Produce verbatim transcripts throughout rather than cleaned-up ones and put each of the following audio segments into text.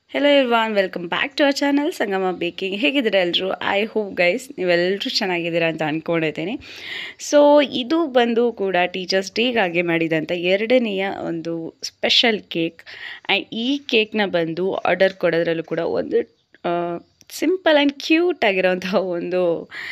Hello everyone, welcome back to our channel Sangama baking. ಹೇಗಿದ್ದೀರಾ ಎಲ್ಲರೂ? I hope guys ನೀವೆಲ್ಲರೂ ಚೆನ್ನಾಗಿದ್ದೀರಾ ಅಂತ ಅಂದ್ಕೊಂಡಿದ್ದೀನಿ. ಸೊ ಇದು ಬಂದು ಕೂಡ ಟೀಚರ್ಸ್ ಡೇಗಾಗಿ ಮಾಡಿದಂಥ ಎರಡನೆಯ ಒಂದು ಸ್ಪೆಷಲ್ ಕೇಕ್. ಆ್ಯಂಡ್ ಈ ಕೇಕ್ನ ಬಂದು ಆರ್ಡರ್ ಕೊಡೋದ್ರಲ್ಲೂ ಕೂಡ ಒಂದು ಸಿಂಪಲ್ ಆ್ಯಂಡ್ ಕ್ಯೂಟ್ ಆಗಿರೋಂಥ ಒಂದು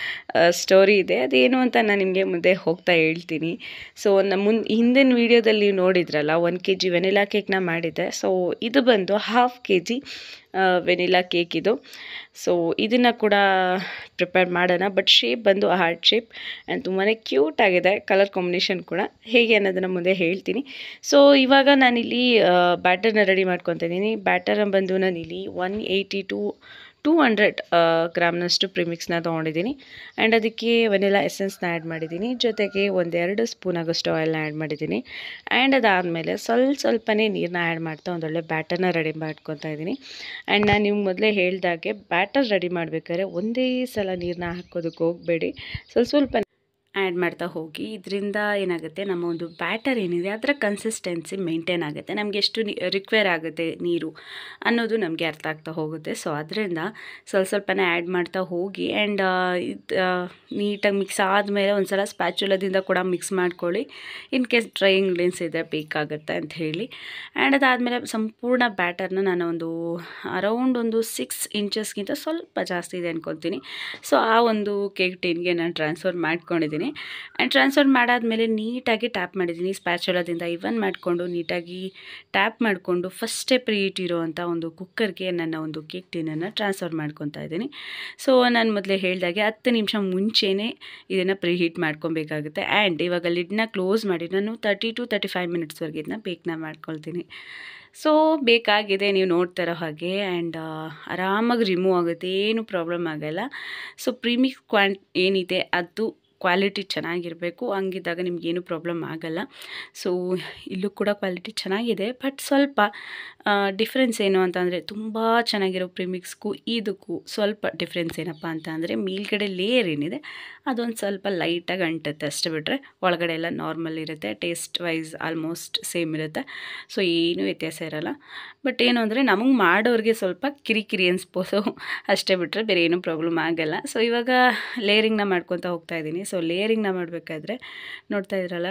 ಸ್ಟೋರಿ ಇದೆ. ಅದೇನು ಅಂತ ನಾನು ನಿಮಗೆ ಮುಂದೆ ಹೋಗ್ತಾ ಹೇಳ್ತೀನಿ. ಸೊ ನಮ್ಮ ಮುನ್ ಹಿಂದಿನ ವೀಡಿಯೋದಲ್ಲಿ ನೀವು ನೋಡಿದ್ರಲ್ಲ, ಒನ್ ಕೆ ಜಿ ವೆನಿಲಾ ಕೇಕ್ನ ಮಾಡಿದ್ದೆ. ಸೊ ಇದು ಬಂದು half K G vanilla cake ಇದು. ಸೊ ಇದನ್ನು ಕೂಡ ಪ್ರಿಪೇರ್ ಮಾಡೋಣ. ಬಟ್ ಶೇಪ್ ಬಂದು ಹಾರ್ಟ್ ಶೇಪ್ ಆ್ಯಂಡ್ ತುಂಬಾ ಕ್ಯೂಟ್ ಆಗಿದೆ. ಕಲರ್ ಕಾಂಬಿನೇಷನ್ ಕೂಡ ಹೇಗೆ ಅನ್ನೋದನ್ನು ಮುಂದೆ ಹೇಳ್ತೀನಿ. ಸೊ ಇವಾಗ ನಾನಿಲ್ಲಿ ಬ್ಯಾಟರ್ನ ರೆಡಿ ಮಾಡ್ಕೊತಾ ಇದ್ದೀನಿ. ಬ್ಯಾಟರ್ನ ಬಂದು ನಾನಿಲ್ಲಿ one eighty to two hundred ಗ್ರಾಮ್ನಷ್ಟು ಪ್ರಿಮಿಕ್ಸ್ನ ತೊಗೊಂಡಿದ್ದೀನಿ. ಆ್ಯಂಡ್ ಅದಕ್ಕೆ ವೆನಿಲಾ ಎಸೆನ್ಸ್ನ ಆ್ಯಡ್ ಮಾಡಿದ್ದೀನಿ. ಜೊತೆಗೆ ಒಂದೆರಡು ಸ್ಪೂನ್ ಆಗೋಷ್ಟು ಆಯಿಲ್ನ ಆ್ಯಡ್ ಮಾಡಿದ್ದೀನಿ. ಆ್ಯಂಡ್ ಅದಾದಮೇಲೆ ಸ್ವಲ್ಪ ಸ್ವಲ್ಪನೇ ನೀರನ್ನ ಆ್ಯಡ್ ಮಾಡ್ತಾ ಒಂದೊಳ್ಳೆ ಬ್ಯಾಟರ್ನ ರೆಡಿ ಮಾಡ್ಕೊತಾ ಇದ್ದೀನಿ. ಆ್ಯಂಡ್ ನಾನು ನಿಮ್ಗೆ ಮೊದಲೇ ಹೇಳ್ದಾಗೆ ಬ್ಯಾಟರ್ ರೆಡಿ ಮಾಡಬೇಕಾದ್ರೆ ಒಂದೇ ಸಲ ನೀರನ್ನ ಹಾಕೋದಕ್ಕೆ ಹೋಗಬೇಡಿ, ಸ್ವಲ್ಪ ಸ್ವಲ್ಪ ಆ್ಯಡ್ ಮಾಡ್ತಾ ಹೋಗಿ. ಇದರಿಂದ ಏನಾಗುತ್ತೆ, ನಮ್ಮ ಒಂದು ಬ್ಯಾಟರ್ ಏನಿದೆ ಅದರ ಕನ್ಸಿಸ್ಟೆನ್ಸಿ ಮೇಂಟೈನ್ ಆಗುತ್ತೆ. ನಮಗೆ ಎಷ್ಟು ನೀ ರಿಕ್ವೈರ್ ಆಗುತ್ತೆ ನೀರು ಅನ್ನೋದು ನಮಗೆ ಅರ್ಥ ಆಗ್ತಾ ಹೋಗುತ್ತೆ. ಸೊ ಅದರಿಂದ ಸ್ವಲ್ಪ ಸ್ವಲ್ಪನೇ ಆ್ಯಡ್ ಮಾಡ್ತಾ ಹೋಗಿ. ಆ್ಯಂಡ್ ಇದು ನೀಟಾಗಿ ಮಿಕ್ಸ್ ಆದಮೇಲೆ ಒಂದು ಸಲ ಸ್ಪ್ಯಾಚುಲದಿಂದ ಕೂಡ ಮಿಕ್ಸ್ ಮಾಡ್ಕೊಳ್ಳಿ, ಇನ್ ಕೇಸ್ ಡ್ರೈ ಇಂಗ್ರೀಡಿಯೆಂಟ್ಸ್ ಇದ್ದರೆ ಬೇಕಾಗುತ್ತೆ ಅಂತ ಹೇಳಿ. ಆ್ಯಂಡ್ ಅದಾದಮೇಲೆ ಸಂಪೂರ್ಣ ಬ್ಯಾಟರ್ನ ನಾನು ಒಂದು ಅರೌಂಡ್ ಒಂದು ಸಿಕ್ಸ್ ಇಂಚಸ್ಗಿಂತ ಸ್ವಲ್ಪ ಜಾಸ್ತಿ ಇದೆ ಅನ್ಕೊತೀನಿ. ಸೊ ಆ ಒಂದು ಕೇಕ್ ಟಿನ್ಗೆ ನಾನು ಟ್ರಾನ್ಸ್ಫರ್ ಮಾಡ್ಕೊಂಡಿದ್ದೀನಿ. ಆ್ಯಂಡ್ ಟ್ರಾನ್ಸ್ಫರ್ ಮಾಡಾದಮೇಲೆ ನೀಟಾಗಿ ಟ್ಯಾಪ್ ಮಾಡಿದ್ದೀನಿ ಸ್ಪ್ಯಾಚುಲದಿಂದ. ಇವನ್ ಮಾಡಿಕೊಂಡು ನೀಟಾಗಿ ಟ್ಯಾಪ್ ಮಾಡಿಕೊಂಡು ಫಸ್ಟೇ ಪ್ರೀಟ್ ಇರೋವಂಥ ಒಂದು ಕುಕ್ಕರ್ಗೆ ನನ್ನ ಒಂದು ಕೇಕ್ ಟಿನನ್ನು ಟ್ರಾನ್ಸ್ಫರ್ ಮಾಡ್ಕೊತಾ ಇದ್ದೀನಿ. ಸೊ ನಾನು ಮೊದಲೇ ಹೇಳಿದಾಗೆ ಹತ್ತು ನಿಮಿಷ ಮುಂಚೆನೇ ಇದನ್ನು ಪ್ರೀ ಹೀಟ್ ಮಾಡ್ಕೊಬೇಕಾಗುತ್ತೆ. ಆ್ಯಂಡ್ ಇವಾಗ ಲಿಡ್ನ ಕ್ಲೋಸ್ ಮಾಡಿ ನಾನು ತರ್ಟಿ ಟು ತರ್ಟಿ ಫೈವ್ ಮಿನಿಟ್ಸ್ವರೆಗೆ ಇದನ್ನ ಬೇಕ್ನ ಮಾಡ್ಕೊಳ್ತೀನಿ. ಸೊ ಬೇಕಾಗಿದೆ ನೀವು ನೋಡ್ತಾರೋ ಹಾಗೆ. ಆ್ಯಂಡ್ ಆರಾಮಾಗಿ ರಿಮೂವ್ ಆಗುತ್ತೆ, ಏನು ಪ್ರಾಬ್ಲಮ್ ಆಗೋಲ್ಲ. ಸೊ ಪ್ರೀಮಿಕ್ಸ್ ಕ್ವಾಂಟ್ ಏನಿದೆ ಅದು ಕ್ವಾಲಿಟಿ ಚೆನ್ನಾಗಿರಬೇಕು. ಹಂಗಿದ್ದಾಗ ನಿಮಗೇನು ಪ್ರಾಬ್ಲಮ್ ಆಗೋಲ್ಲ. ಸೊ ಇಲ್ಲೂ ಕೂಡ ಕ್ವಾಲಿಟಿ ಚೆನ್ನಾಗಿದೆ. ಬಟ್ ಸ್ವಲ್ಪ ಡಿಫ್ರೆನ್ಸ್ ಏನು ಅಂತಂದರೆ, ತುಂಬ ಚೆನ್ನಾಗಿರೋ ಪ್ರಿಮಿಕ್ಸ್ಗೂ ಇದಕ್ಕೂ ಸ್ವಲ್ಪ ಡಿಫ್ರೆನ್ಸ್ ಏನಪ್ಪ ಅಂತ ಅಂದರೆ, ಮೇಲ್ಗಡೆ ಲೇಯರ್ ಏನಿದೆ ಅದೊಂದು ಸ್ವಲ್ಪ ಲೈಟಾಗಿ ಅಂಟುತ್ತೆ ಅಷ್ಟೇ. ಬಿಟ್ಟರೆ ಒಳಗಡೆ ಎಲ್ಲ ನಾರ್ಮಲ್ ಇರುತ್ತೆ. ಟೇಸ್ಟ್ ವೈಸ್ ಆಲ್ಮೋಸ್ಟ್ ಸೇಮ್ ಇರುತ್ತೆ. ಸೊ ಏನೂ ವ್ಯತ್ಯಾಸ ಇರೋಲ್ಲ. ಬಟ್ ಏನು ಅಂದರೆ ನಮಗೆ ಮಾಡೋರಿಗೆ ಸ್ವಲ್ಪ ಕಿರಿಕಿರಿ ಅನಿಸ್ಬೋದು ಅಷ್ಟೇ, ಬಿಟ್ಟರೆ ಬೇರೆ ಏನೂ ಪ್ರಾಬ್ಲಮ್ ಆಗೋಲ್ಲ. ಸೊ ಇವಾಗ ಲೇಯರಿಂಗ್ನ ಮಾಡ್ಕೊತಾ ಹೋಗ್ತಾ ಇದ್ದೀನಿ. ಸೊ ಲೇಯರಿಂಗ್ನ ಮಾಡಬೇಕಾದ್ರೆ ನೋಡ್ತಾ ಇದ್ರಲ್ಲ,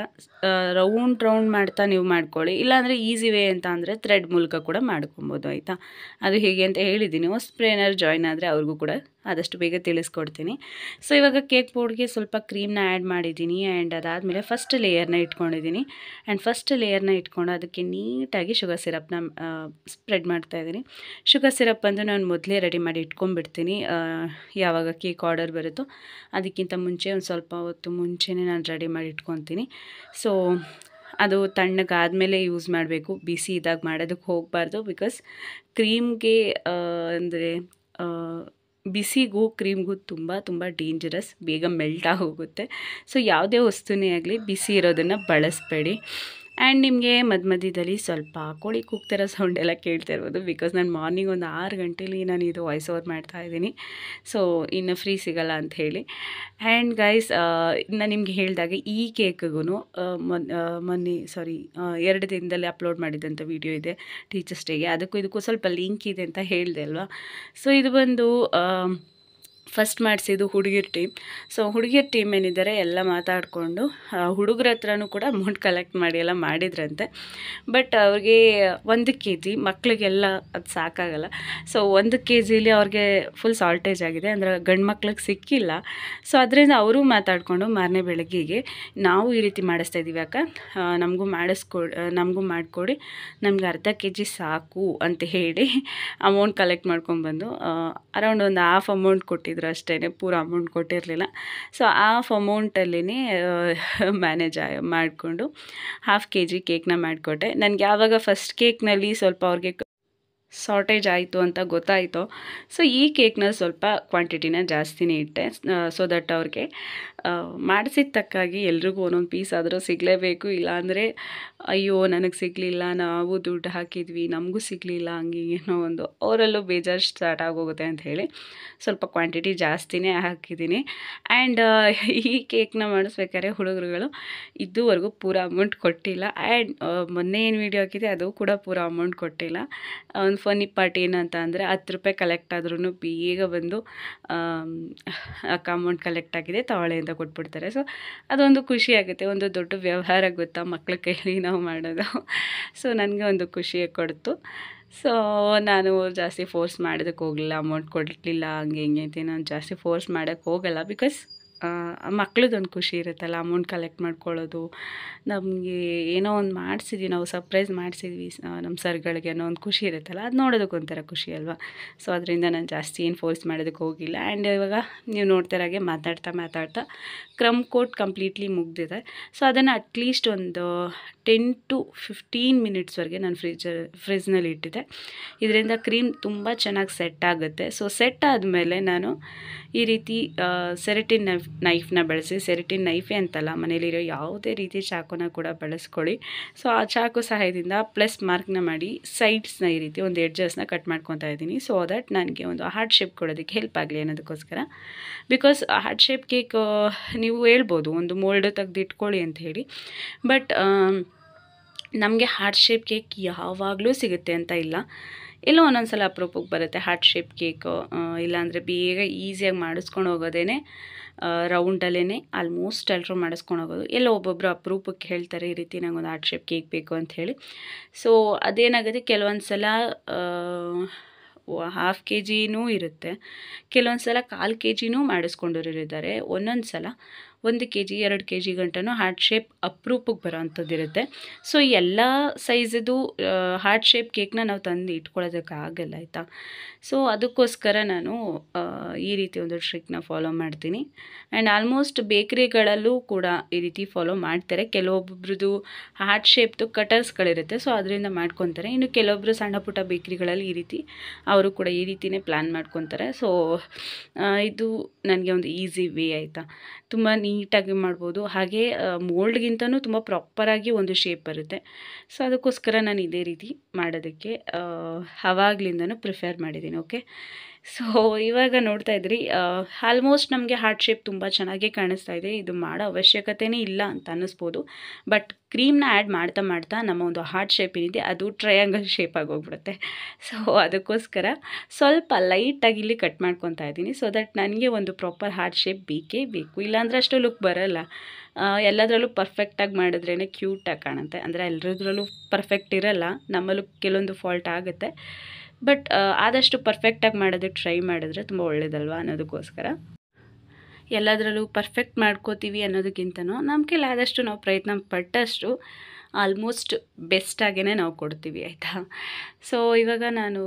ರೌಂಡ್ ರೌಂಡ್ ಮಾಡ್ತಾ ನೀವು ಮಾಡ್ಕೊಳ್ಳಿ. ಇಲ್ಲಾಂದರೆ ಈಸಿ ವೇ ಅಂತ ಅಂದರೆ ಥ್ರೆಡ್ ಮೂಲಕ ಕೂಡ ಮಾಡ್ಕೊಬೋದು, ಆಯಿತಾ? ಅದು ಹೇಗೆ ಅಂತ ಹೇಳಿದ್ದೀನಿ. ಹೊಸಬ್ರು ಏನಾದ್ರು ಜಾಯ್ನ್ ಆದರೆ ಅವ್ರಿಗೂ ಕೂಡ ಆದಷ್ಟು ಬೇಗ ತಿಳಿಸ್ಕೊಡ್ತೀನಿ. ಸೊ ಇವಾಗ ಕೇಕ್ ಬೋರ್ಡ್ಗೆ ಸ್ವಲ್ಪ ಕ್ರೀಮ್ನ ಆ್ಯಡ್ ಮಾಡಿದ್ದೀನಿ. ಆ್ಯಂಡ್ ಅದಾದಮೇಲೆ ಫಸ್ಟ್ ಲೇಯರ್ನ ಇಟ್ಕೊಂಡಿದ್ದೀನಿ. ಆ್ಯಂಡ್ ಫಸ್ಟ್ ಲೇಯರ್ನ ಇಟ್ಕೊಂಡು ಅದಕ್ಕೆ ನೀಟಾಗಿ ಶುಗರ್ ಸಿರಪ್ನ ಸ್ಪ್ರೆಡ್ ಮಾಡ್ತಾಯಿದ್ದೀನಿ. ಶುಗರ್ ಸಿರಪ್ ಬಂದು ನಾನು ಮೊದಲೇ ರೆಡಿ ಮಾಡಿ ಇಟ್ಕೊಂಡ್ಬಿಡ್ತೀನಿ. ಯಾವಾಗ ಕೇಕ್ ಆರ್ಡರ್ ಬರುತ್ತೋ ಅದಕ್ಕಿಂತ ಮುಂಚೆ ಒಂದು ಸ್ವಲ್ಪ ಹೊತ್ತು ಮುಂಚೆನೇ ನಾನು ರೆಡಿ ಮಾಡಿ ಇಟ್ಕೊತೀನಿ. ಸೊ ಅದು ತಣ್ಣಗಾದಮೇಲೆ ಯೂಸ್ ಮಾಡಬೇಕು, ಬಿಸಿ ಇದ್ದಾಗ ಮಾಡೋದಕ್ಕೆ ಹೋಗಬಾರ್ದು. ಬಿಕಾಸ್ ಕ್ರೀಮ್ಗೆ ಅಂದರೆ ಬಿಸಿಗೂ ಕ್ರೀಮ್ಗೂ ತುಂಬ ತುಂಬ ಡೇಂಜರಸ್, ಬೇಗ ಮೆಲ್ಟ್ ಆಗೋಗುತ್ತೆ. ಸೊ ಯಾವುದೇ ವಸ್ತುನೇ ಆಗಲಿ ಬಿಸಿ ಇರೋದನ್ನು ಬಳಸಬೇಡಿ. ಆ್ಯಂಡ್ ನಿಮಗೆ ಮಧ್ಯ ಮಧ್ಯದಲ್ಲಿ ಸ್ವಲ್ಪ ಕೋಳಿ ಕೂಗ್ತಿರೋ ಸೌಂಡ್ ಎಲ್ಲ ಕೇಳ್ತಾ ಇರ್ಬೋದು. ಬಿಕಾಸ್ ನಾನು ಮಾರ್ನಿಂಗ್ ಒಂದು ಆರು ಗಂಟೇಲಿ ನಾನು ಇದು ವಾಯ್ಸ್ ಓವರ್ ಮಾಡ್ತಾಯಿದ್ದೀನಿ. ಸೊ ಇನ್ನು ಫ್ರೀ ಸಿಗೋಲ್ಲ ಅಂತ ಹೇಳಿ. ಆ್ಯಂಡ್ ಗೈಸ್, ನಾನು ನಿಮ್ಗೆ ಹೇಳಿದಾಗ ಈ ಕೇಕ್ಗೂ ಮೊನ್ ಮೊನ್ನೆ ಸಾರಿ ಎರಡು ದಿನದಲ್ಲಿ ಅಪ್ಲೋಡ್ ಮಾಡಿದಂಥ ವೀಡಿಯೋ ಇದೆ ಟೀಚರ್ಸ್ ಡೇಗೆ. ಅದಕ್ಕೂ ಇದಕ್ಕೂ ಸ್ವಲ್ಪ ಲಿಂಕ್ ಇದೆ ಅಂತ ಹೇಳಿದೆ ಅಲ್ವಾ. ಸೊ ಇದು ಬಂದು ಫಸ್ಟ್ ಮಾಡಿಸಿದ್ದು ಹುಡುಗಿರ ಟೀಮ್. ಸೊ ಹುಡುಗಿರ ಟೀಮ್ ಏನಿದ್ದಾರೆ ಎಲ್ಲ ಮಾತಾಡಿಕೊಂಡು ಹುಡುಗರ ಹತ್ರನೂ ಕೂಡ ಅಮೌಂಟ್ ಕಲೆಕ್ಟ್ ಮಾಡಿ ಎಲ್ಲ ಮಾಡಿದ್ರಂತೆ. ಬಟ್ ಅವ್ರಿಗೆ ಒಂದು ಕೆ ಜಿ ಮಕ್ಕಳಿಗೆಲ್ಲ ಅದು ಸಾಕಾಗಲ್ಲ. ಸೊ ಒಂದು ಕೆ ಜಿಲಿ ಅವ್ರಿಗೆ ಫುಲ್ ಸಾಲ್ಟೇಜ್ ಆಗಿದೆ, ಅಂದರೆ ಗಂಡು ಮಕ್ಳಿಗೆ ಸಿಕ್ಕಿಲ್ಲ. ಸೊ ಅದರಿಂದ ಅವರು ಮಾತಾಡಿಕೊಂಡು ಮಾರನೇ ಬೆಳಗ್ಗೆಗೆ ನಾವು ಈ ರೀತಿ ಮಾಡಿಸ್ತಾ ಇದ್ದೀವಿ ಅಕ್ಕ, ನಮಗೂ ಮಾಡಿಸ್ಕೊ ನಮಗೂ ಮಾಡಿಕೊಡಿ, ನಮ್ಗೆ ಅರ್ಧ ಕೆ ಜಿ ಸಾಕು ಅಂತ ಹೇಳಿ ಅಮೌಂಟ್ ಕಲೆಕ್ಟ್ ಮಾಡ್ಕೊಂಡ್ಬಂದು ಅರೌಂಡ್ ಒಂದು ಹಾಫ್ ಅಮೌಂಟ್ ಕೊಟ್ಟಿದ್ರು ಅಷ್ಟೇ, ಪೂರ ಅಮೌಂಟ್ ಕೊಟ್ಟಿರಲಿಲ್ಲ. ಸೊ ಹಾಫ್ ಅಮೌಂಟಲ್ಲೇ ಮ್ಯಾನೇಜ್ ಮಾಡಿಕೊಂಡು ಹಾಫ್ ಕೆ ಜಿ ಕೇಕ್ನ ಮಾಡಿಕೊಟ್ಟೆ. ನನಗೆ ಯಾವಾಗ ಫಸ್ಟ್ ಕೇಕ್ನಲ್ಲಿ ಸ್ವಲ್ಪ ಅವ್ರಿಗೆ ಶಾರ್ಟೇಜ್ ಆಯಿತು ಅಂತ ಗೊತ್ತಾಯಿತು. ಸೊ ಈ ಕೇಕ್ನಲ್ಲಿ ಸ್ವಲ್ಪ ಕ್ವಾಂಟಿಟಿನ ಜಾಸ್ತಿನೇ ಇಟ್ಟೆ. ಸೊ ದಟ್ ಅವ್ರಿಗೆ ಮಾಡಿಸಿದ ತಕ್ಕಾಗಿ ಎಲ್ರಿಗೂ ಒಂದೊಂದು ಪೀಸ್ ಆದರೂ ಸಿಗಲೇಬೇಕು. ಇಲ್ಲಾಂದರೆ ಅಯ್ಯೋ ನನಗೆ ಸಿಗಲಿಲ್ಲ, ನಾವು ದುಡ್ಡು ಹಾಕಿದ್ವಿ ನಮಗೂ ಸಿಗಲಿಲ್ಲ, ಹಂಗೆ ಏನೋ ಒಂದು ಅವರಲ್ಲೂ ಬೇಜಾರು ಸ್ಟಾರ್ಟ್ ಆಗೋಗುತ್ತೆ ಅಂತ ಹೇಳಿ ಸ್ವಲ್ಪ ಕ್ವಾಂಟಿಟಿ ಜಾಸ್ತಿನೇ ಹಾಕಿದ್ದೀನಿ. ಆ್ಯಂಡ್ ಈ ಕೇಕ್ನ ಮಾಡಿಸ್ಬೇಕಾದ್ರೆ ಹುಡುಗರುಗಳು ಇದುವರೆಗೂ ಪೂರ ಅಮೌಂಟ್ ಕೊಟ್ಟಿಲ್ಲ. ಆ್ಯಂಡ್ ಮೊನ್ನೆ ಏನು ವೀಡಿಯೋ ಹಾಕಿದೆ ಅದು ಕೂಡ ಪೂರ ಅಮೌಂಟ್ ಕೊಟ್ಟಿಲ್ಲ. ಒಂದು ಒಂದು ಫನ್ನಿ ಪಾರ್ಟ್ ಏನಂತ ಅಂದರೆ ಹತ್ತು ರೂಪಾಯಿ ಕಲೆಕ್ಟ್ ಆದ್ರೂ ಬೇಗ ಬಂದು ಅಮೌಂಟ್ ಕಲೆಕ್ಟ್ ಆಗಿದೆ ತಗೊಳ್ಳಿ ಅಂತ ಕೊಟ್ಬಿಡ್ತಾರೆ. ಸೊ ಅದೊಂದು ಖುಷಿ ಆಗುತ್ತೆ, ಒಂದು ದೊಡ್ಡ ವ್ಯವಹಾರ ಗೊತ್ತಾ ಮಕ್ಳ ಕೈಲಿ ನಾವು ಮಾಡೋದು. ಸೊ ನನಗೆ ಒಂದು ಖುಷಿ ಕೊಡ್ತು. ಸೊ ನಾನು ಜಾಸ್ತಿ ಫೋರ್ಸ್ ಮಾಡೋದಕ್ಕೆ ಹೋಗಲಿಲ್ಲ, ಅಮೌಂಟ್ ಕೊಡಲಿಲ್ಲ ಹಂಗೆ ಹಿಂಗೆ ಅಂತ ನಾನು ಜಾಸ್ತಿ ಫೋರ್ಸ್ ಮಾಡೋಕ್ಕೆ ಹೋಗಲ್ಲ. ಬಿಕಾಸ್ ಮಕ್ಳದ್ದೊಂದು ಖುಷಿ ಇರುತ್ತಲ್ಲ, ಅಮೌಂಟ್ ಕಲೆಕ್ಟ್ ಮಾಡ್ಕೊಳ್ಳೋದು, ನಮಗೆ ಏನೋ ಒಂದು ಮಾಡಿಸಿದ್ವಿ, ನಾವು ಸರ್ಪ್ರೈಸ್ ಮಾಡಿಸಿದ್ವಿ ನಮ್ಮ ಸರ್ಗಳಿಗೆ ಅನ್ನೋ ಒಂದು ಖುಷಿ ಇರುತ್ತಲ್ಲ, ಅದು ನೋಡೋದಕ್ಕೆ ಒಂಥರ ಖುಷಿ ಅಲ್ವಾ. ಸೊ ಅದರಿಂದ ನಾನು ಜಾಸ್ತಿ ಏನು ಫೋರ್ಸ್ ಮಾಡೋದಕ್ಕೆ ಹೋಗಿಲ್ಲ. ಆ್ಯಂಡ್ ಇವಾಗ ನೀವು ನೋಡ್ತಿರಾಗೆ ಮಾತಾಡ್ತಾ ಮಾತಾಡ್ತಾ ಕ್ರಮ್ ಕೋಟ್ ಕಂಪ್ಲೀಟ್ಲಿ ಮುಗ್ದಿದೆ. ಸೊ ಅದನ್ನು ಅಟ್ಲೀಸ್ಟ್ ಒಂದು ಟೆನ್ ಟು ಫಿಫ್ಟೀನ್ ಮಿನಿಟ್ಸ್ವರೆಗೆ ನಾನು ಫ್ರಿಜ್ ಫ್ರಿಜ್ನಲ್ಲಿ ಇಟ್ಟಿದ್ದೆ. ಇದರಿಂದ ಕ್ರೀಮ್ ತುಂಬ ಚೆನ್ನಾಗಿ ಸೆಟ್ ಆಗುತ್ತೆ. ಸೊ ಸೆಟ್ ಆದಮೇಲೆ ನಾನು ಈ ರೀತಿ ಸೆರೆಟಿನ್ ನೈಫ್ ನೈಫ್ನ ಬಳಸಿ, ಸೆರೆಟಿನ್ ನೈಫೇ ಅಂತಲ್ಲ, ಮನೇಲಿರೋ ಯಾವುದೇ ರೀತಿ ಚಾಕುನ ಕೂಡ ಬಳಸ್ಕೊಳ್ಳಿ. ಸೊ ಆ ಚಾಕು ಸಹಾಯದಿಂದ ಪ್ಲಸ್ ಮಾರ್ಕ್ನ ಮಾಡಿ ಸೈಡ್ಸ್ನ ಈ ರೀತಿ ಒಂದು ಎಡ್ಜಸ್ನ ಕಟ್ ಮಾಡ್ಕೊತಾ ಇದ್ದೀನಿ. ಸೊ ದಟ್ ನನಗೆ ಒಂದು ಹಾರ್ಟ್ ಶೇಪ್ ಕೊಡೋದಕ್ಕೆ ಹೆಲ್ಪ್ ಆಗಲಿ ಅನ್ನೋದಕ್ಕೋಸ್ಕರ. ಬಿಕಾಸ್ ಹಾರ್ಟ್ ಶೇಪ್ ಕೇಕ್ ನೀವು ಹೇಳ್ಬೋದು ಒಂದು ಮೋಲ್ಡ್ ತೆಗೆದು ಇಟ್ಕೊಳ್ಳಿ ಅಂತ ಹೇಳಿ, ಬಟ್ ನಮಗೆ ಹಾರ್ಟ್ ಶೇಪ್ ಕೇಕ್ ಯಾವಾಗಲೂ ಸಿಗುತ್ತೆ ಅಂತ ಇಲ್ಲ, ಎಲ್ಲೋ ಒಂದೊಂದು ಸಲ ಅಪರೂಪಕ್ಕೆ ಬರುತ್ತೆ ಹಾರ್ಟ್ ಶೇಪ್ ಕೇಕು. ಇಲ್ಲಾಂದರೆ ಬೇಗ ಈಸಿಯಾಗಿ ಮಾಡಿಸ್ಕೊಂಡು ಹೋಗೋದೇ ರೌಂಡಲ್ಲೇ ಆಲ್ಮೋಸ್ಟ್ ಎಲ್ಲರೂ ಮಾಡಿಸ್ಕೊಂಡು ಹೋಗೋದು. ಎಲ್ಲೋ ಒಬ್ಬೊಬ್ಬರು ಅಪರೂಪಕ್ಕೆ ಹೇಳ್ತಾರೆ ಈ ರೀತಿ ನಂಗೊಂದು ಹಾರ್ಟ್ ಶೇಪ್ ಕೇಕ್ ಬೇಕು ಅಂತ ಹೇಳಿ. ಸೊ ಅದೇನಾಗುತ್ತೆ, ಕೆಲವೊಂದು ಸಲ ಹಾಫ್ ಕೆ ಜಿನೂ ಇರುತ್ತೆ, ಕೆಲವೊಂದು ಸಲ ಕಾಲು ಕೆ ಜಿನೂ ಮಾಡಿಸ್ಕೊಂಡವ್ರು ಇದ್ದಾರೆ, ಒಂದೊಂದು ಸಲ ಒಂದು ಕೆ ಜಿ ಎರಡು ಕೆ ಜಿ ಗಂಟನೂ ಹಾರ್ಟ್ ಶೇಪ್ ಅಪರೂಪಕ್ಕೆ ಬರೋ ಅಂಥದ್ದು ಇರುತ್ತೆ. ಸೊ ಎಲ್ಲ ಸೈಜದು ಹಾರ್ಟ್ ಶೇಪ್ ಕೇಕ್ನ ನಾವು ತಂದು ಇಟ್ಕೊಳ್ಳೋದಕ್ಕಾಗಲ್ಲ ಆಯಿತಾ. ಸೊ ಅದಕ್ಕೋಸ್ಕರ ನಾನು ಈ ರೀತಿ ಒಂದು ಟ್ರಿಕ್ನ ಫಾಲೋ ಮಾಡ್ತೀನಿ. ಆ್ಯಂಡ್ ಆಲ್ಮೋಸ್ಟ್ ಬೇಕ್ರಿಗಳಲ್ಲೂ ಕೂಡ ಈ ರೀತಿ ಫಾಲೋ ಮಾಡ್ತಾರೆ. ಕೆಲವೊಬ್ಬರದು ಹಾರ್ಟ್ ಶೇಪ್ದು ಕಟರ್ಸ್ಗಳಿರುತ್ತೆ, ಸೊ ಅದರಿಂದ ಮಾಡ್ಕೊತಾರೆ. ಇನ್ನು ಕೆಲವೊಬ್ಬರು ಸಣ್ಣ ಪುಟ್ಟ ಬೇಕ್ರಿಗಳಲ್ಲಿ ಈ ರೀತಿ ಅವರು ಕೂಡ ಈ ರೀತಿಯೇ ಪ್ಲ್ಯಾನ್ ಮಾಡ್ಕೊತಾರೆ. ಸೊ ಇದು ನನಗೆ ಒಂದು ಈಸಿ ವೇ ಆಯಿತಾ, ತುಂಬ ನೀಟಾಗಿ ಮಾಡ್ಬೋದು. ಹಾಗೆ ಮೋಲ್ಡ್ಗಿಂತನೂ ತುಂಬ ಪ್ರಾಪರಾಗಿ ಒಂದು ಶೇಪ್ ಬರುತ್ತೆ. ಸೊ ಅದಕ್ಕೋಸ್ಕರ ನಾನು ಇದೇ ರೀತಿ ಮಾಡೋದಕ್ಕೆ ಆವಾಗಲಿಂದನೂ ಪ್ರಿಫೇರ್ ಮಾಡಿದ್ದೀನಿ. ಓಕೆ, ಸೊ ಇವಾಗ ನೋಡ್ತಾ ಇದ್ರಿ ಆಲ್ಮೋಸ್ಟ್ ನಮಗೆ ಹಾರ್ಟ್ ಶೇಪ್ ತುಂಬ ಚೆನ್ನಾಗೇ ಕಾಣಿಸ್ತಾ ಇದೆ. ಇದು ಮಾಡೋ ಅವಶ್ಯಕತೆನೇ ಇಲ್ಲ ಅಂತ ಅನ್ನಿಸ್ಬೋದು, ಬಟ್ ಕ್ರೀಮ್ನ ಆ್ಯಡ್ ಮಾಡ್ತಾ ಮಾಡ್ತಾ ನಮ್ಮ ಒಂದು ಹಾರ್ಟ್ ಶೇಪ್ ಏನಿದೆ ಅದು ಟ್ರಯಾಂಗಲ್ ಶೇಪಾಗಿ ಹೋಗ್ಬಿಡುತ್ತೆ. ಸೊ ಅದಕ್ಕೋಸ್ಕರ ಸ್ವಲ್ಪ ಲೈಟಾಗಿ ಇಲ್ಲಿ ಕಟ್ ಮಾಡ್ಕೊತಾ ಇದ್ದೀನಿ. ಸೊ ದಟ್ ನನಗೆ ಒಂದು ಪ್ರಾಪರ್ ಹಾರ್ಟ್ ಶೇಪ್ ಬೇಕೇ ಬೇಕು, ಇಲ್ಲಾಂದರೆ ಅಷ್ಟು ಲುಕ್ ಬರೋಲ್ಲ. ಎಲ್ಲದರಲ್ಲೂ ಪರ್ಫೆಕ್ಟಾಗಿ ಮಾಡಿದ್ರೇ ಕ್ಯೂಟಾಗಿ ಕಾಣುತ್ತೆ. ಅಂದರೆ ಎಲ್ಲರದ್ರಲ್ಲೂ ಪರ್ಫೆಕ್ಟ್ ಇರೋಲ್ಲ, ನಮ್ಮಲ್ಲೂ ಕೆಲವೊಂದು ಫಾಲ್ಟ್ ಆಗುತ್ತೆ. ಬಟ್ ಆದಷ್ಟು ಪರ್ಫೆಕ್ಟಾಗಿ ಮಾಡೋದಕ್ಕೆ ಟ್ರೈ ಮಾಡಿದ್ರೆ ತುಂಬ ಒಳ್ಳೆಯದಲ್ವಾ ಅನ್ನೋದಕ್ಕೋಸ್ಕರ. ಎಲ್ಲದರಲ್ಲೂ ಪರ್ಫೆಕ್ಟ್ ಮಾಡ್ಕೋತೀವಿ ಅನ್ನೋದಕ್ಕಿಂತನೂ ನಮ್ಮ ಕೈಲಿ ಆದಷ್ಟು ನಾವು ಪ್ರಯತ್ನ ಪಟ್ಟಷ್ಟು ಆಲ್ಮೋಸ್ಟ್ ಬೆಸ್ಟಾಗೇ ನಾವು ಕೊಡ್ತೀವಿ ಆಯಿತಾ. ಸೊ ಇವಾಗ ನಾನು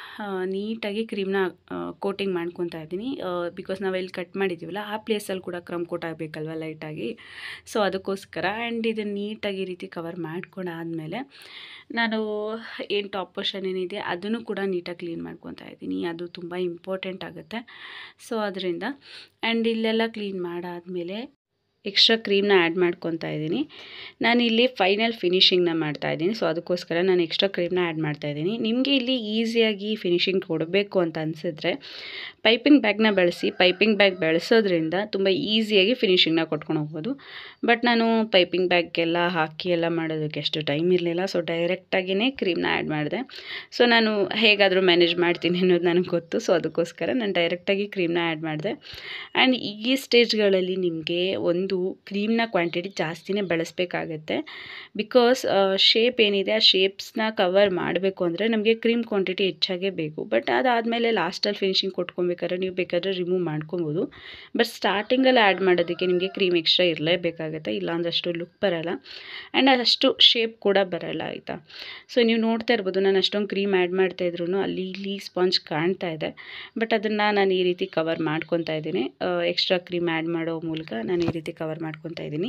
ನೀಟಾಗಿ ಕ್ರೀಮ್ನ ಕೋಟಿಂಗ್ ಮಾಡ್ಕೊತಾ ಇದ್ದೀನಿ. ಬಿಕಾಸ್ ನಾವೆಲ್ಲಿ ಕಟ್ ಮಾಡಿದ್ದೀವಲ್ಲ ಆ ಪ್ಲೇಸಲ್ಲಿ ಕೂಡ ಕ್ರಮ್ ಕೋಟ್ ಆಗಬೇಕಲ್ವ ಲೈಟಾಗಿ. ಸೊ ಅದಕ್ಕೋಸ್ಕರ. ಆ್ಯಂಡ್ ಇದನ್ನು ನೀಟಾಗಿ ಈ ರೀತಿ ಕವರ್ ಮಾಡ್ಕೊಂಡಾದಮೇಲೆ ನಾನು ಏನು ಟಾಪ್ ಪೋರ್ಷನ್ ಏನಿದೆ ಅದನ್ನು ಕೂಡ ನೀಟಾಗಿ ಕ್ಲೀನ್ ಮಾಡ್ಕೊತಾ ಇದ್ದೀನಿ. ಅದು ತುಂಬ ಇಂಪಾರ್ಟೆಂಟ್ ಆಗುತ್ತೆ. ಸೊ ಅದರಿಂದ ಆ್ಯಂಡ್ ಇಲ್ಲೆಲ್ಲ ಕ್ಲೀನ್ ಮಾಡಾದಮೇಲೆ ಎಕ್ಸ್ಟ್ರಾ ಕ್ರೀಮ್ನ ಆ್ಯಡ್ ಮಾಡ್ಕೊತಾ ಇದ್ದೀನಿ. ನಾನಿಲ್ಲಿ ಫೈನಲ್ ಫಿನಿಷಿಂಗ್ನ ಮಾಡ್ತಾಯಿದ್ದೀನಿ. ಸೊ ಅದಕ್ಕೋಸ್ಕರ ನಾನು ಎಕ್ಸ್ಟ್ರಾ ಕ್ರೀಮ್ನ ಆ್ಯಡ್ ಮಾಡ್ತಾಯಿದ್ದೀನಿ. ನಿಮಗೆ ಇಲ್ಲಿ ಈಸಿಯಾಗಿ ಫಿನಿಷಿಂಗ್ ಕೊಡಬೇಕು ಅಂತ ಅನಿಸಿದ್ರೆ ಪೈಪಿಂಗ್ ಬ್ಯಾಗ್ನ ಬಳಸಿ. ಪೈಪಿಂಗ್ ಬ್ಯಾಗ್ ಬಳಸೋದ್ರಿಂದ ತುಂಬ ಈಸಿಯಾಗಿ ಫಿನಿಷಿಂಗ್ನ ಕೊಟ್ಕೊಂಡು ಹೋಗ್ಬೋದು. ಬಟ್ ನಾನು ಪೈಪಿಂಗ್ ಬ್ಯಾಗ್ಗೆಲ್ಲ ಹಾಕಿ ಎಲ್ಲ ಮಾಡೋದಕ್ಕೆ ಅಷ್ಟು ಟೈಮ್ ಇರಲಿಲ್ಲ. ಸೊ ಡೈರೆಕ್ಟಾಗಿಯೇ ಕ್ರೀಮ್ನ ಆ್ಯಡ್ ಮಾಡಿದೆ. ಸೊ ನಾನು ಹೇಗಾದರೂ ಮ್ಯಾನೇಜ್ ಮಾಡ್ತೀನಿ ಅನ್ನೋದು ನನಗೆ ಗೊತ್ತು. ಸೊ ಅದಕ್ಕೋಸ್ಕರ ನಾನು ಡೈರೆಕ್ಟಾಗಿ ಕ್ರೀಮ್ನ ಆ್ಯಡ್ ಮಾಡಿದೆ. ಆ್ಯಂಡ್ ಈ ಸ್ಟೇಜ್ಗಳಲ್ಲಿ ನಿಮಗೆ ಒಂದು ಕ್ರೀಮ್ನ ಕ್ವಾಂಟಿಟಿ ಜಾಸ್ತಿನೇ ಬಳಸಬೇಕಾಗತ್ತೆ. ಬಿಕಾಸ್ ಶೇಪ್ ಏನಿದೆ ಆ ಶೇಪ್ಸ್ನ ಕವರ್ ಮಾಡಬೇಕು ಅಂದರೆ ನಮಗೆ ಕ್ರೀಮ್ ಕ್ವಾಂಟಿಟಿ ಹೆಚ್ಚಾಗೇ ಬೇಕು. ಬಟ್ ಅದಾದಮೇಲೆ ಲಾಸ್ಟಲ್ಲಿ ಫಿನಿಷಿಂಗ್ ಕೊಟ್ಕೊಬೇಕಾದ್ರೆ ನೀವು ಬೇಕಾದರೆ ರಿಮೂವ್ ಮಾಡ್ಕೊಬೋದು. ಬಟ್ ಸ್ಟಾರ್ಟಿಂಗಲ್ಲಿ ಆ್ಯಡ್ ಮಾಡೋದಕ್ಕೆ ನಿಮಗೆ ಕ್ರೀಮ್ ಎಕ್ಸ್ಟ್ರಾ ಇರಲೇಬೇಕಾಗತ್ತೆ, ಇಲ್ಲಾಂದ್ರೆ ಅಷ್ಟು ಲುಕ್ ಬರೋಲ್ಲ. ಆ್ಯಂಡ್ ಅಷ್ಟು ಶೇಪ್ ಕೂಡ ಬರೋಲ್ಲ ಆಯಿತಾ. ಸೊ ನೀವು ನೋಡ್ತಾ ಇರ್ಬೋದು ನಾನು ಅಷ್ಟೊಂದು ಕ್ರೀಮ್ ಆ್ಯಡ್ ಮಾಡ್ತಾಯಿದ್ರು ಅಲ್ಲಿ ಇಲ್ಲಿ ಸ್ಪಾಂಜ್ ಕಾಣ್ತಾ ಇದೆ. ಬಟ್ ಅದನ್ನು ನಾನು ಈ ರೀತಿ ಕವರ್ ಮಾಡ್ಕೊತಾ ಇದ್ದೀನಿ. ಎಕ್ಸ್ಟ್ರಾ ಕ್ರೀಮ್ ಆ್ಯಡ್ ಮಾಡೋ ಮೂಲಕ ನಾನು ಈ ರೀತಿ ಕವರ್ ಮಾಡ್ಕೊತಾ ಇದ್ದೀನಿ.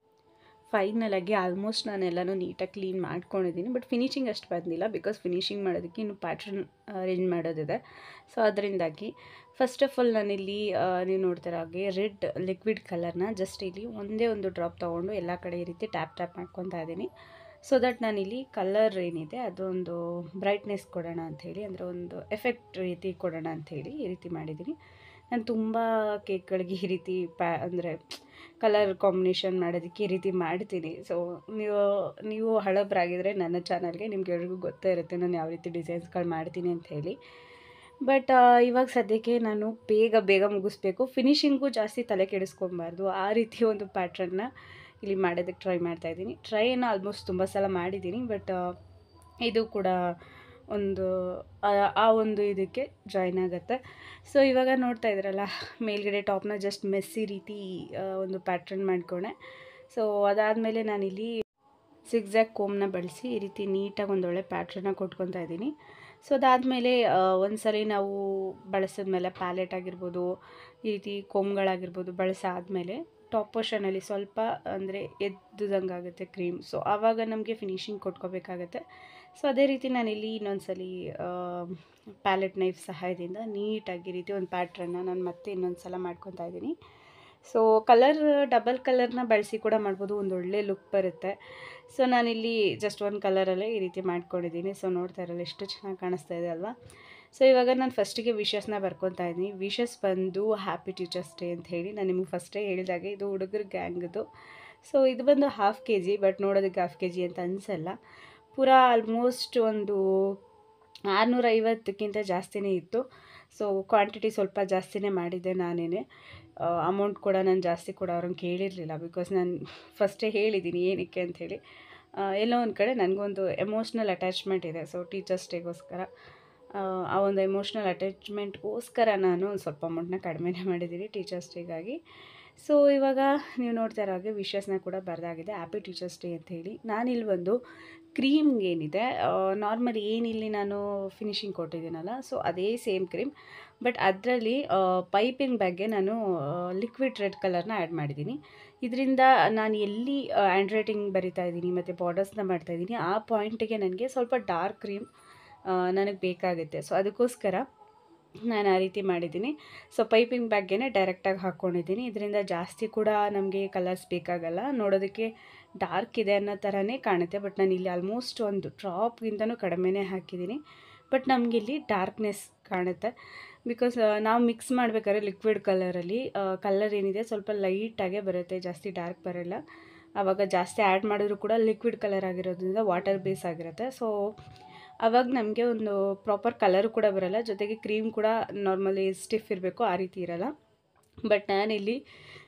ಫೈನಲಾಗಿ ಆಲ್ಮೋಸ್ಟ್ ನಾನೆಲ್ಲನೂ ನೀಟಾಗಿ ಕ್ಲೀನ್ ಮಾಡ್ಕೊಂಡಿದ್ದೀನಿ. ಬಟ್ ಫಿನಿಷಿಂಗ್ ಅಷ್ಟು ಬಂದಿಲ್ಲ, ಬಿಕಾಸ್ ಫಿನಿಷಿಂಗ್ ಮಾಡೋದಕ್ಕೆ ಇನ್ನು ಪ್ಯಾಟ್ರನ್ ಅರೇಂಜ್ ಮಾಡೋದಿದೆ. ಸೊ ಅದರಿಂದಾಗಿ ಫಸ್ಟ್ ಆಫ್ ಆಲ್ ನಾನಿಲ್ಲಿ ನೀವು ನೋಡ್ತಿರೋ ಹಾಗೆ ರೆಡ್ ಲಿಕ್ವಿಡ್ ಕಲರ್ನ ಜಸ್ಟ್ ಇಲ್ಲಿ ಒಂದೇ ಒಂದು ಡ್ರಾಪ್ ತೊಗೊಂಡು ಎಲ್ಲ ಕಡೆ ಈ ರೀತಿ ಟ್ಯಾಪ್ ಟ್ಯಾಪ್ ಮಾಡ್ಕೊತಾ ಇದ್ದೀನಿ. ಸೊ ದಟ್ ನಾನಿಲ್ಲಿ ಕಲರ್ ಏನಿದೆ ಅದೊಂದು ಬ್ರೈಟ್ನೆಸ್ ಕೊಡೋಣ ಅಂಥೇಳಿ, ಅಂದರೆ ಒಂದು ಎಫೆಕ್ಟ್ ರೀತಿ ಕೊಡೋಣ ಅಂಥೇಳಿ ಈ ರೀತಿ ಮಾಡಿದ್ದೀನಿ. ನಾನು ತುಂಬ ಕೇಕ್ಗಳಿಗೆ ಈ ರೀತಿ ಪ್ಯಾ ಅಂದರೆ ಕಲರ್ ಕಾಂಬಿನೇಷನ್ ಮಾಡೋದಕ್ಕೆ ಈ ರೀತಿ ಮಾಡ್ತೀನಿ. ಸೊ ನೀವು ನೀವು ಹಳಬರಾಗಿದ್ದರೆ ನನ್ನ ಚಾನಲ್ಗೆ ನಿಮ್ಗೆಲ್ರಿಗೂ ಗೊತ್ತೇ ಇರುತ್ತೆ ನಾನು ಯಾವ ರೀತಿ ಡಿಸೈನ್ಸ್ಗಳು ಮಾಡ್ತೀನಿ ಅಂತ ಹೇಳಿ. ಬಟ್ ಇವಾಗ ಸದ್ಯಕ್ಕೆ ನಾನು ಬೇಗ ಬೇಗ ಮುಗಿಸ್ಬೇಕು, ಫಿನಿಶಿಂಗು ಜಾಸ್ತಿ ತಲೆ ಕೆಡಿಸ್ಕೊಬಾರ್ದು, ಆ ರೀತಿ ಒಂದು ಪ್ಯಾಟ್ರನ್ನ ಇಲ್ಲಿ ಮಾಡೋದಕ್ಕೆ ಟ್ರೈ ಮಾಡ್ತಾಯಿದ್ದೀನಿ. ಟ್ರೈನ ಆಲ್ಮೋಸ್ಟ್ ತುಂಬ ಸಲ ಮಾಡಿದ್ದೀನಿ, ಬಟ್ ಇದು ಕೂಡ ಒಂದು ಆ ಒಂದು ಇದಕ್ಕೆ ಜಾಯ್ನ್ ಆಗುತ್ತೆ. ಸೊ ಇವಾಗ ನೋಡ್ತಾ ಇದ್ರಲ್ಲ, ಮೇಲ್ಗಡೆ ಟಾಪ್ನ ಜಸ್ಟ್ ಮೆಸ್ಸಿ ರೀತಿ ಒಂದು ಪ್ಯಾಟ್ರನ್ ಮಾಡ್ಕೊಂಡೆ. ಸೊ ಅದಾದಮೇಲೆ ನಾನಿಲ್ಲಿ ಸಿಗ್ಜ್ಯಾಗ್ ಕೋಮ್ನ ಬಳಸಿ ಈ ರೀತಿ ನೀಟಾಗಿ ಒಂದೊಳ್ಳೆ ಪ್ಯಾಟ್ರನ್ನ ಕೊಟ್ಕೊತಾ ಇದ್ದೀನಿ. ಸೊ ಅದಾದಮೇಲೆ ಒಂದು ಸಲ ನಾವು ಬಳಸಿದ್ಮೇಲೆ ಪ್ಯಾಲೆಟ್ ಆಗಿರ್ಬೋದು, ಈ ರೀತಿ ಕೋಮ್ಗಳಾಗಿರ್ಬೋದು ಬಳಸಾದಮೇಲೆ ಟಾಪ್ ಪೋರ್ಷನಲ್ಲಿ ಸ್ವಲ್ಪ ಅಂದರೆ ಎದ್ದುದಂಗೆ ಆಗುತ್ತೆ ಕ್ರೀಮ್. ಸೊ ಆವಾಗ ನಮಗೆ ಫಿನಿಶಿಂಗ್ ಕೊಟ್ಕೋಬೇಕಾಗತ್ತೆ. ಸೊ ಅದೇ ರೀತಿ ನಾನಿಲ್ಲಿ ಇನ್ನೊಂದ್ಸಲ ಪ್ಯಾಲೆಟ್ ನೈಫ್ ಸಹಾಯದಿಂದ ನೀಟಾಗಿ ರೀತಿ ಒಂದು ಪ್ಯಾಟ್ರನ್ನ ನಾನು ಮತ್ತೆ ಇನ್ನೊಂದು ಸಲ ಮಾಡ್ಕೊತಾ ಇದ್ದೀನಿ. ಸೊ ಕಲರ್ ಡಬಲ್ ಕಲರ್ನ ಬಳಸಿ ಕೂಡ ಮಾಡ್ಬೋದು, ಒಂದು ಒಳ್ಳೆ ಲುಕ್ ಬರುತ್ತೆ. ಸೊ ನಾನಿಲ್ಲಿ ಜಸ್ಟ್ ಒಂದು ಕಲರಲ್ಲೇ ಈ ರೀತಿ ಮಾಡ್ಕೊಂಡಿದ್ದೀನಿ. ಸೊ ನೋಡ್ತಾ ಇರಲ್ಲ ಎಷ್ಟು ಚೆನ್ನಾಗಿ ಕಾಣಿಸ್ತಾ ಇದೆ ಅಲ್ವಾ. ಸೊ ಇವಾಗ ನಾನು ಫಸ್ಟಿಗೆ ವಿಶಸ್ನ ಬರ್ಕೊತಾ ಇದ್ದೀನಿ. ವಿಶಸ್ ಬಂದು ಹ್ಯಾಪಿ ಟೀಚರ್ಸ್ ಡೇ ಅಂತ ಹೇಳಿ ನಾನು ನಿಮಗೆ ಫಸ್ಟೇ ಹೇಳಿದಾಗೆ ಇದು ಹುಡುಗರ ಗ್ಯಾಂಗ್ದು. ಸೊ ಇದು ಬಂದು ಹಾಫ್ ಕೆ ಜಿ, ಬಟ್ ನೋಡೋದಕ್ಕೆ ಹಾಫ್ ಕೆ ಜಿ ಅಂತ ಅನಿಸಲ್ಲ. ಪೂರಾ ಆಲ್ಮೋಸ್ಟ್ ಒಂದು ಆರುನೂರೈವತ್ತಕ್ಕಿಂತ ಜಾಸ್ತಿನೇ ಇತ್ತು. ಸೊ ಕ್ವಾಂಟಿಟಿ ಸ್ವಲ್ಪ ಜಾಸ್ತಿನೇ ಮಾಡಿದ್ದೆ ನಾನೇ. ಅಮೌಂಟ್ ಕೂಡ ನಾನು ಜಾಸ್ತಿ ಕೂಡ ಅವ್ರನ್ನ ಕೇಳಿರಲಿಲ್ಲ, ಬಿಕಾಸ್ ನಾನು ಫಸ್ಟೇ ಹೇಳಿದ್ದೀನಿ ಏನಕ್ಕೆ ಅಂಥೇಳಿ. ಎಲ್ಲೋ ಒಂದು ಕಡೆ ನನಗೊಂದು ಎಮೋಷ್ನಲ್ ಅಟ್ಯಾಚ್ಮೆಂಟ್ ಇದೆ. ಸೊ ಟೀಚರ್ಸ್ ಡೇಗೋಸ್ಕರ ಆ ಒಂದು ಎಮೋಷ್ನಲ್ ಅಟ್ಯಾಚ್ಮೆಂಟ್ಗೋಸ್ಕರ ನಾನು ಒಂದು ಸ್ವಲ್ಪ ಅಮೌಂಟ್ನ ಕಡಿಮೆನೇ ಮಾಡಿದ್ದೀನಿ ಟೀಚರ್ಸ್ ಡೇಗಾಗಿ. ಸೊ ಇವಾಗ ನೀವು ನೋಡ್ತಾ ಇರೋ ಹಾಗೆ ವಿಶಸ್ನ ಕೂಡ ಬರೆದಾಗಿದೆ ಹ್ಯಾಪಿ ಟೀಚರ್ಸ್ ಡೇ ಅಂತ ಹೇಳಿ. ನಾನಿಲ್ಲಿ ಒಂದು ಕ್ರೀಮ್ಗೆ ಏನಿದೆ ನಾರ್ಮಲಿ ಏನಿಲ್ಲಿ ನಾನು ಫಿನಿಶಿಂಗ್ ಕೊಟ್ಟಿದ್ದೀನಲ್ಲ, ಸೊ ಅದೇ ಸೇಮ್ ಕ್ರೀಮ್, ಬಟ್ ಅದರಲ್ಲಿ ಪೈಪಿಂಗ್ ಬ್ಯಾಗ್ಗೆ ನಾನು ಲಿಕ್ವಿಡ್ ರೆಡ್ ಕಲರ್ನ ಆ್ಯಡ್ ಮಾಡಿದ್ದೀನಿ. ಇದರಿಂದ ನಾನು ಎಲ್ಲಿ ಹ್ಯಾಂಡ್ ರೈಟಿಂಗ್ ಬರಿತಾ ಇದ್ದೀನಿ ಮತ್ತು ಬಾರ್ಡರ್ಸ್ನ ಮಾಡ್ತಾಯಿದ್ದೀನಿ ಆ ಪಾಯಿಂಟಿಗೆ ನನಗೆ ಸ್ವಲ್ಪ ಡಾರ್ಕ್ ಕ್ರೀಮ್ ನನಗೆ ಬೇಕಾಗುತ್ತೆ. ಸೊ ಅದಕ್ಕೋಸ್ಕರ ನಾನು ಆ ರೀತಿ ಮಾಡಿದ್ದೀನಿ. ಸೊ ಪೈಪಿಂಗ್ ಬ್ಯಾಗ್ಗೆ ಡೈರೆಕ್ಟಾಗಿ ಹಾಕ್ಕೊಂಡಿದ್ದೀನಿ. ಇದರಿಂದ ಜಾಸ್ತಿ ಕೂಡ ನಮಗೆ ಕಲರ್ಸ್ ಬೇಕಾಗಲ್ಲ, ನೋಡೋದಕ್ಕೆ ಡಾರ್ಕ್ ಇದೆ ಅನ್ನೋ ಥರನೇ ಕಾಣುತ್ತೆ. ಬಟ್ ನಾನು ಇಲ್ಲಿ ಆಲ್ಮೋಸ್ಟ್ ಒಂದು ಡ್ರಾಪ್ಗಿಂತನೂ ಕಡಿಮೆನೇ ಹಾಕಿದ್ದೀನಿ, ಬಟ್ ನಮಗಿಲ್ಲಿ ಡಾರ್ಕ್ನೆಸ್ ಕಾಣುತ್ತೆ. ಬಿಕಾಸ್ ನಾವು ಮಿಕ್ಸ್ ಮಾಡಬೇಕಾದ್ರೆ ಲಿಕ್ವಿಡ್ ಕಲರಲ್ಲಿ ಕಲರ್ ಏನಿದೆ ಸ್ವಲ್ಪ ಲೈಟಾಗೇ ಬರುತ್ತೆ, ಜಾಸ್ತಿ ಡಾರ್ಕ್ ಬರೋಲ್ಲ. ಆವಾಗ ಜಾಸ್ತಿ ಆ್ಯಡ್ ಮಾಡಿದ್ರು ಕೂಡ ಲಿಕ್ವಿಡ್ ಕಲರ್ ಆಗಿರೋದ್ರಿಂದ ವಾಟರ್ ಬೇಸ್ ಆಗಿರುತ್ತೆ. ಸೊ ಆವಾಗ ನಮಗೆ ಒಂದು ಪ್ರಾಪರ್ ಕಲರು ಕೂಡ ಬರೋಲ್ಲ, ಜೊತೆಗೆ ಕ್ರೀಮ್ ಕೂಡ ನಾರ್ಮಲಿ ಸ್ಟಿಫ್ ಇರಬೇಕು ಆ ರೀತಿ ಇರೋಲ್ಲ. ಬಟ್ ನಾನಿಲ್ಲಿ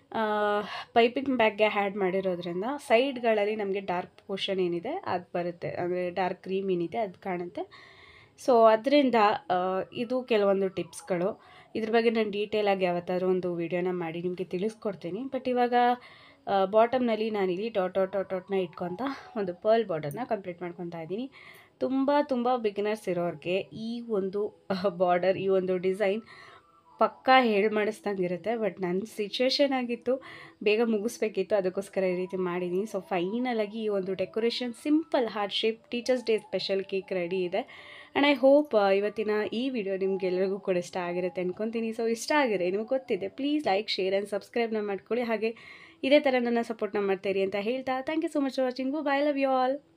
ಪೈಪಿಂಗ್ ಬ್ಯಾಗ್ಗೆ ಆ್ಯಡ್ ಮಾಡಿರೋದ್ರಿಂದ ಸೈಡ್ಗಳಲ್ಲಿ ನಮಗೆ ಡಾರ್ಕ್ ಪೋರ್ಷನ್ ಏನಿದೆ ಅದು ಬರುತ್ತೆ, ಅಂದರೆ ಡಾರ್ಕ್ ಕ್ರೀಮ್ ಏನಿದೆ ಅದು ಕಾಣುತ್ತೆ. ಸೊ ಅದರಿಂದ ಇದು ಕೆಲವೊಂದು ಟಿಪ್ಸ್ಗಳು. ಇದ್ರ ಬಗ್ಗೆ ನಾನು ಡೀಟೇಲಾಗಿ ಯಾವತ್ತಾದ್ರೂ ಒಂದು ವಿಡಿಯೋನ ಮಾಡಿ ನಿಮಗೆ ತಿಳಿಸ್ಕೊಡ್ತೀನಿ. ಬಟ್ ಇವಾಗ ಬಾಟಮ್ನಲ್ಲಿ ನಾನಿಲ್ಲಿ ಡಾಟ್ ಡಾಟ್ ಡಾಟ್ ಡಾಟ್ನ ಇಟ್ಕೊತ ಒಂದು ಪರ್ಲ್ ಬಾರ್ಡರ್ನ ಕಂಪ್ಲೀಟ್ ಮಾಡ್ಕೊತಾ ಇದ್ದೀನಿ. ತುಂಬ ತುಂಬ ಬಿಗಿನರ್ಸ್ ಇರೋರಿಗೆ ಈ ಒಂದು ಬಾರ್ಡರ್, ಈ ಒಂದು ಡಿಸೈನ್ ಪಕ್ಕಾ ಹೇಳಿ ಮಾಡಿಸ್ದಂಗೆ ಇರುತ್ತೆ. ಬಟ್ ನನ್ನ ಸಿಚುವೇಶನ್ ಆಗಿತ್ತು, ಬೇಗ ಮುಗಿಸ್ಬೇಕಿತ್ತು, ಅದಕ್ಕೋಸ್ಕರ ಈ ರೀತಿ ಮಾಡಿದ್ದೀನಿ. ಸೊ ಫೈನಲಾಗಿ ಈ ಒಂದು decoration simple heart shape teachers day special cake ready ಇದೆ. ಆ್ಯಂಡ್ ಐ ಹೋಪ್ ಇವತ್ತಿನ ಈ ವಿಡಿಯೋ ನಿಮ್ಗೆಲ್ಲರಿಗೂ ಕೂಡ ಇಷ್ಟ ಆಗಿರುತ್ತೆ ಅಂದ್ಕೊತೀನಿ. ಸೊ ಇಷ್ಟ ಆಗಿದೆ ನಿಮಗೆ ಗೊತ್ತಿದೆ, ಪ್ಲೀಸ್ ಲೈಕ್ ಶೇರ್ ಆ್ಯಂಡ್ ಸಬ್ಸ್ಕ್ರೈಬ್ನ ಮಾಡ್ಕೊಳ್ಳಿ. ಹಾಗೆ ಇದೇ ಥರ ನನ್ನ ಸಪೋರ್ಟ್ನ ಮಾಡ್ತಾಯಿರಿ ಅಂತ ಹೇಳ್ತಾ thank you so much for watching. Bye, love you all.